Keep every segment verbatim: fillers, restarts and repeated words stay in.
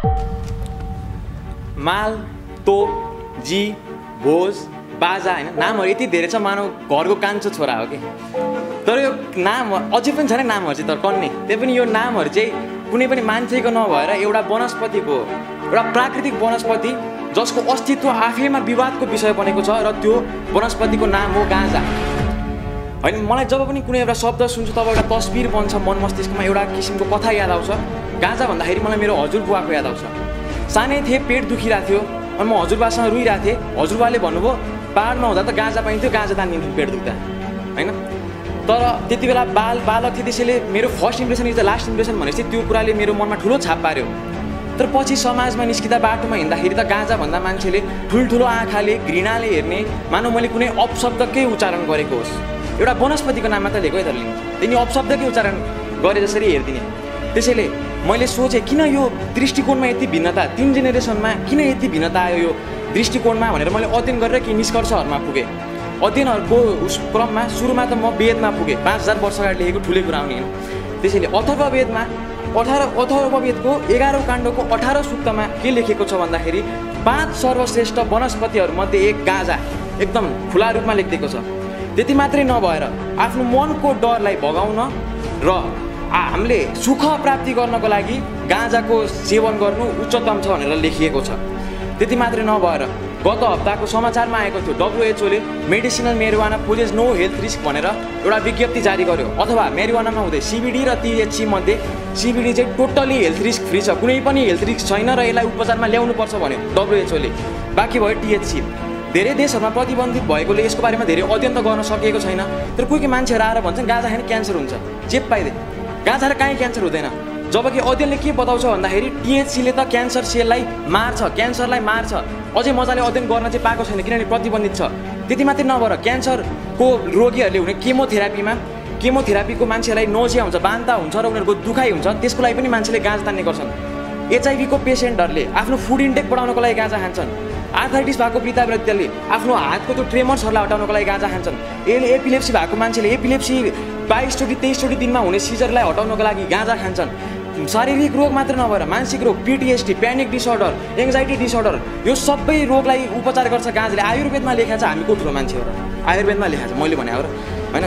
माल, तोप, जी, भोज, बाजा हैन नामहरु यति धेरै छ मानव घरको कान्छो छोरा हो के। तर यो नाम अझै पनि छ नि नामहरु चाहिँ तर कन्ने। त्यही पनि यो नामहरु चाहिँ कुनै पनि मान्छेको नभएर एउटा वनस्पतिको एउटा प्राकृतिक वनस्पति जसको अस्तित्व आफैमा विवादको विषय बनेको छ र त्यो वनस्पतिको नाम हो गाँजा। हैन मलाई जब पनि कुनै एउटा शब्द सुन्छु तब एउटा तस्बिर बन्छ मन मस्तिष्कमा एउटा किसिमको कथा याद आउँछ। गाँजा भन्दाखेरि मलाई मेरो हजुरबुवाको याद आउँछ। सानै थिएँ पेट दुखिरहेको थियो अनि म हजुरबासँग रुइरहेको थिएँ। हजुरबाले भन्नुभयो पाहाडमा हुँदा त गाँजा पाइन्थ्यो गाँजा तानिन्थ्यो पेट दुख्दा हैन। तर त्यति बेला बाल बालक थिएँ त्यसैले मेरो first impression is the last impression भनेपछि त्यो कुराले मेरो मनमा ठुलो छाप पार्यो। तर पछि समाजमा निस्किँदा बाटोमा हिँड्दाखेरि त गाँजा भन्दा मान्छेले ठुल्ठुलो आँखाले घृणाले हेर्ने मानव मैले कुनै अपशब्दकै उच्चारण गरेको होस्। एउटा वनस्पतिको नाम मात्र लिएको है तर लिन्छ तिनी अपशब्दकै उच्चारण गरे जसरी हेर्दिने। त्यसैले मैले सोचेँ किन यो दृष्टिकोणमा यति भिन्नता तीन जेनेरेसनमा किन यति भिन्नता आयो यो दृष्टिकोणमा भनेर मैले अध्ययन गरेर केही निष्कर्षहरूमा पुगेँ। अध्ययनहरूको उस क्रममा सुरुमा त म वेदमा पुगेँ। पाँच हजार वर्ष अगाडि लेखेको ठुलै कुरा हुने होइन। त्यसैले अथर्ववेदमा अठार अथर्ववेदको एघारौँ काण्डको अठारौँ सूक्तमा के लेखेको छ भन्दाखेरि पाँच सर्वश्रेष्ठ वनस्पतिहरूमध्ये एक गाँजा एकदम खुला रूपमा लेखिदिएको छ। त्यति मात्रै नभएर आफ्नो मनको डरलाई भगाउन र हामीले सुख प्राप्ति गर्नको लागि गाँजाको सेवन गर्नु उच्चतम छ भनेर लेखिएको छ। त्यति मात्रै नभएर गत हप्ताको समाचारमा आएको थियो डब्ल्युएचओले medicinal marijuana poses no health risk भनेर एउटा विज्ञप्ति जारी गर्यो। अथवा मेरिजुआनामा हुँदै सिबिडी र टिएचसी मध्ये सिबिडी चाहिँ टोटली हेल्थ रिस्क फ्री छ, कुनै पनि हेल्थ रिस्क छैन र यसलाई उपचारमा ल्याउनुपर्छ भन्यो डब्ल्युएचओले। बाँकी भयो टिएचसी। धेरै देशहरूमा प्रतिबन्धित भएकोले यसको बारेमा धेरै अध्ययन त गर्न सकिएको छैन। तर कोही कोही मान्छेहरू आएर भन्छन् गाँजा खाने क्यान्सर हुन्छ, चेप पाइदिए गाँजा र काहीँ क्यान्सर हुँदैन। जबकि अध्ययनले के बताउँछ भन्दाखेरि टिएचसीले त क्यान्सर सेललाई मार्छ, क्यान्सरलाई मार्छ। अझै मजाले अध्ययन गर्न चाहिँ पाएको छैन किनभने प्रतिबन्धित छ। त्यति मात्रै नभएर क्यान्सरको रोगीहरूले हुने केमोथेरापीमा केमोथेरापीको मान्छेलाई नोजिया हुन्छ, बान्ता हुन्छ र उनीहरूको दुखाइ हुन्छ, त्यसको लागि पनि मान्छेले गाँजा तान्ने गर्छन्। एचआइभीको पेसेन्टहरूले आफ्नो फुड इन्टेक बढाउनको लागि गाँजा खान्छन्। आर्थराइटिस भएको वृद्ध व्यक्तिले आफ्नो हातको त्यो ट्रेमर्सहरूलाई हटाउनको लागि गाँजा खान्छन्। यसले एपिलेप्सी भएको मान्छेले एपिलेप्सी बाइसचोटि तेइसचोटि दिनमा हुने सिजरलाई हटाउनको लागि गाँजा खान्छन्। शारीरिक रोग मात्र नभएर मानसिक रोग PTSD, panic disorder, anxiety disorder यो सबै रोगलाई उपचार गर्छ गाँजाले। आयुर्वेदमा लेखा छ, हामी को ठुलो मान्छे हो र आयुर्वेदमा लेखा छ मैले भने हो र होइन।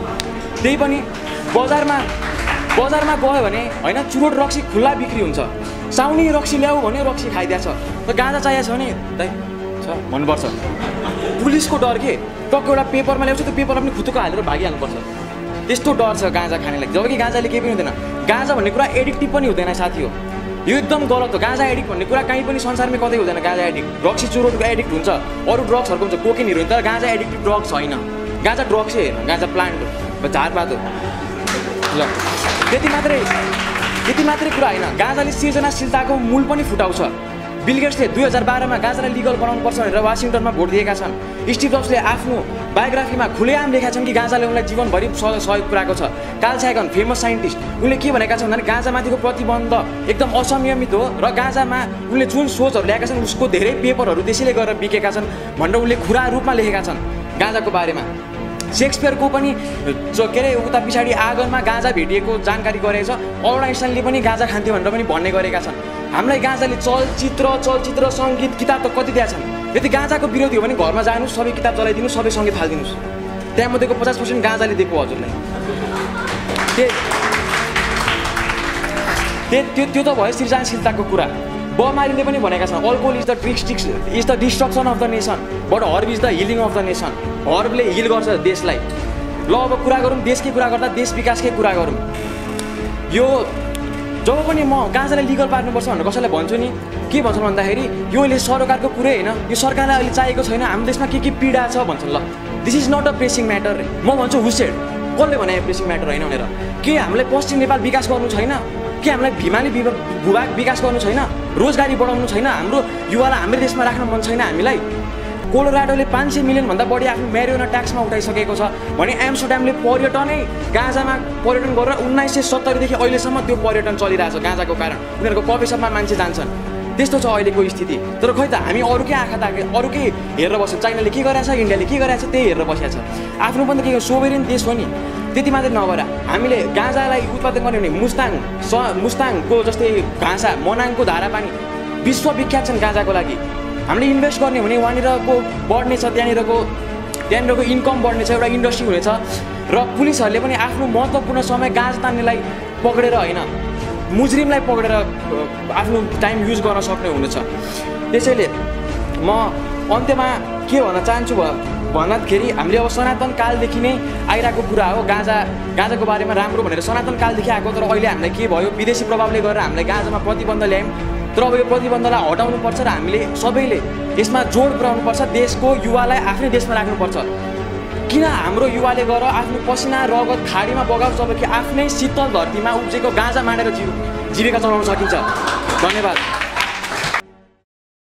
त्यही पनि बजारमा बजारमा गयो भने होइन चुरोट रक्सी खुल्ला बिक्री हुन्छ। साउनी रक्सी ल्याऊ भने रक्सी खाइदिएछ र गाँजा चाहिएको छ भने दाइ छ भन्नुपर्छ। पुलिसको डर के टक्क एउटा पेपरमा ल्याउँछ त्यो पेपरमा पनि खुतुको हालेर भागिहाल्नुपर्छ, त्यस्तो डर छ गाँजा खानेलाई। जबकि गाँजाले केही पनि हुँदैन। गाँजा भन्ने कुरा एडिक्टिभ पनि हुँदैन साथी हो, यो एकदम गलत हो। गाँजा एडिक्ट भन्ने कुरा कहीँ पनि संसारमै कतै हुँदैन। गाँजा एडिक्ट रक्सी चुरोटको एडिक्ट हुन्छ, अरू ड्रग्सहरूको हुन्छ, कोकेन हिरोइन, तर गाँजा एडिक्टिभ ड्रग्स होइन। गाँजा ड्रग्सै होइन, गाँजा प्लान्ट हो, झारपात हो। ल त्यति मात्रै त्यति मात्रै कुरा होइन, गाँजाले सृजनाशीलताको मूल पनि फुटाउँछ। बिल गेट्सले दुई हजार बाह्रमा गाँजालाई लिगल बनाउनुपर्छ भनेर वासिङटनमा भोट दिएका छन्। स्टिभ जब्सले आफ्नो बायोग्राफीमा खुलेआम लेखेका छन् कि गाँजाले उनलाई जीवनभरि सहयोग पुऱ्याएको छ। कार्ल सागन फेमस साइन्टिस्ट उनले के भनेका छन् भने गाँजामाथिको प्रतिबन्ध एकदम असंयमित हो र गाँजामा उनले जुन सोचहरू ल्याएका छन् उसको धेरै पेपरहरू त्यसैले गरेर बिकेका छन् भनेर उनले खुरा रूपमा लेखेका छन् गाँजाको बारेमा। शेक्सपियरको पनि के अरे उता पछाडि आँगनमा गाँजा भेटिएको जानकारी गरेको छ। अल्बर्ट आइन्स्टाइनले पनि गाँजा खान्थ्यो भनेर पनि भन्ने गरेका छन्। हामीलाई गाँजाले चलचित्र चलचित्र सङ्गीत किताब त कति दिएका छन्। यदि गाँजाको विरोधी हो भने घरमा जानुहोस्, सबै किताब चलाइदिनुहोस्, सबै सङ्गीत फालिदिनुहोस्, त्यहाँमध्येको पचास पर्सेन्ट गाँजाले दिएको हजुरलाई। त्यो त्यो त भयो सृजनशीलताको कुरा। बमारीले पनि भनेका छन् alcohol is the districts is the destruction of the nation but herb is the healing of the nation. हर्बले हिल गर्छ देशलाई। ल अब कुरा गरौँ देशकै कुरा गर्दा देश विकासकै कुरा गरौँ। यो जब पनि म गाँजालाई लिगल पार्नुपर्छ भनेर कसैलाई भन्छु नि के भन्छन् भन्दाखेरि यो अहिले सरकारको कुरै होइन, यो सरकारलाई अहिले चाहिएको छैन, हाम्रो देशमा के के पीडा छ भन्छन्। ल this is not a pressing matter. म भन्छु हुसेड कसले भने प्रेसिङ म्याटर होइन भनेर। के हामीलाई पश्चिम नेपाल विकास गर्नु छैन? के हामीलाई हिमाली भूभाग विकास गर्नु छैन? रोजगारी बढाउनु छैन? हाम्रो युवालाई हाम्रो देशमा राख्न मन छैन हामीलाई? कोलोराडोले पाँच सय मिलियनभन्दा बढी आफ्नो मेरिजुआना ट्याक्समा उठाइसकेको छ भने एम्स्टरड्यामले पर्यटनै गाँजामा पर्यटन गरेर उन्नाइस सय सत्तरीदेखि अहिलेसम्म त्यो पर्यटन चलिरहेछ गाँजाको कारण। उनीहरूको कफी सपमा मान्छे जान्छन्। त्यस्तो छ अहिलेको स्थिति। तर खै त हामी अरूकै आँखा ताके अरूकै हेरेर बस्छौँ। चाइनाले के गरेछ, इन्डियाले के गरेछ त्यही हेरेर बसेको छ। आफ्नो पनि त के सोभेरिन देश हो नि। त्यति मात्रै नभएर हामीले गाँजालाई उत्पादन गर्ने भने मुस्ताङ स मुस्ताङको जस्तै घाँसा मनाङको धारा पानी विश्वविख्यात छन् गाँजाको लागि। हामीले इन्भेस्ट गर्ने भने वहाँनिरको बढ्ने छ, त्यहाँनिरको त्यहाँनिरको इन्कम बढ्ने छ, एउटा इन्डस्ट्री हुनेछ र पुलिसहरूले पनि आफ्नो महत्त्वपूर्ण समय गाँजा तान्नेलाई पक्रेर होइन मुजरिमलाई पक्रेर आफ्नो टाइम युज गर्न सक्ने हुनेछ। त्यसैले म अन्त्यमा के भन्न चाहन्छु भन्दाखेरि हामीले अब सनातन कालदेखि नै आइरहेको कुरा हो गाँजा गाँजाको बारेमा राम्रो भनेर सनातन कालदेखि आएको। तर अहिले हामीलाई के भयो, विदेशी प्रभावले गरेर हामीलाई गाँजामा प्रतिबन्ध ल्यायौँ। तर अब यो प्रतिबन्धलाई हटाउनुपर्छ र हामीले सबैले यसमा जोड पुर्याउनुपर्छ। देशको युवालाई आफ्नै देशमा राख्नुपर्छ। किन हाम्रो युवाले गएर आफ्नो पसिना रगत खाडीमा बगाउँछ जबकि आफ्नै शीतल धरतीमा उब्जेको गाँजा मानेर जीव जीविका चलाउन सकिन्छ। धन्यवाद।